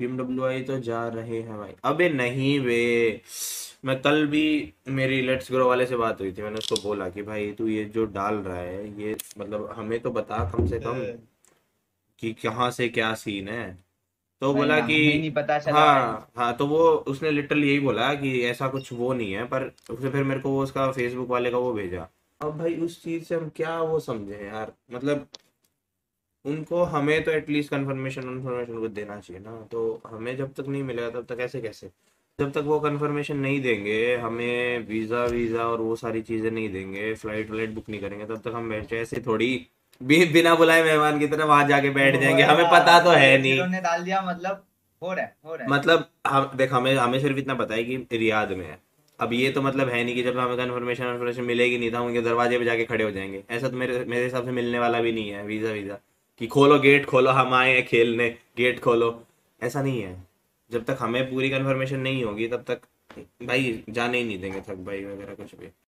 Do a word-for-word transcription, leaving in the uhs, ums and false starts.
BMW तो जा रहे हैं भाई। अबे नहीं वे, मैं कल भी, मेरी लेट्स ग्रो वाले से बात हुई थी, मैंने उसको बोला कि भाई तू ये जो डाल रहा है ये मतलब हमें तो बता कम से कम हम्म, कि कहाँ से क्या सीन है। तो वही बोला ना, कि हमें नहीं पता चला भाई। हाँ हाँ, तो वो उसने लिटरली यही बोला कि ऐसा कुछ वो नहीं है, पर उसने फिर मेरे को वो उसका फेसबुक वाले का वो भेजा। अब भाई उस चीज से हम क्या वो समझे यार, मतलब उनको हमें तो एटलीस्ट कंफर्मेशन कंफर्मेशन को देना चाहिए ना, तो हमें जब तक नहीं मिलेगा तब तक ऐसे कैसे, जब तक वो कंफर्मेशन नहीं देंगे हमें, वीज़ा वीज़ा और वो सारी चीज़ें नहीं देंगे, फ्लाइट व्लाइट बुक नहीं करेंगे, तब तक हम बैठे ऐसे थोड़ी भी बिना बुलाए मेहमान की तरह वहां जाके बैठ वो जाएंगे, है हमें ना, पता तो है लेट्स नहीं। जीरो ने डाल दिया मतलब हो रहा है, हो रहा है। मतलब हम देख, हमें हमें सिर्फ इतना पता है कि रियाद में है। अब ये तो मतलब है नहीं कि जब हमें कंफर्मेशन कंफर्मेशन मिलेगी नहीं तो हम उनके दरवाजे पे जाके खड़े हो जाएंगे, ऐसा तो मेरे मेरे हिसाब से मिलने वाला भी नहीं है वीज़ा वीज़ा, कि खोलो गेट खोलो हम आए हैं खेलने, गेट खोलो, ऐसा नहीं है। जब तक हमें पूरी कंफर्मेशन नहीं होगी तब तक भाई जाने ही नहीं देंगे थक भाई वगैरह कुछ भी।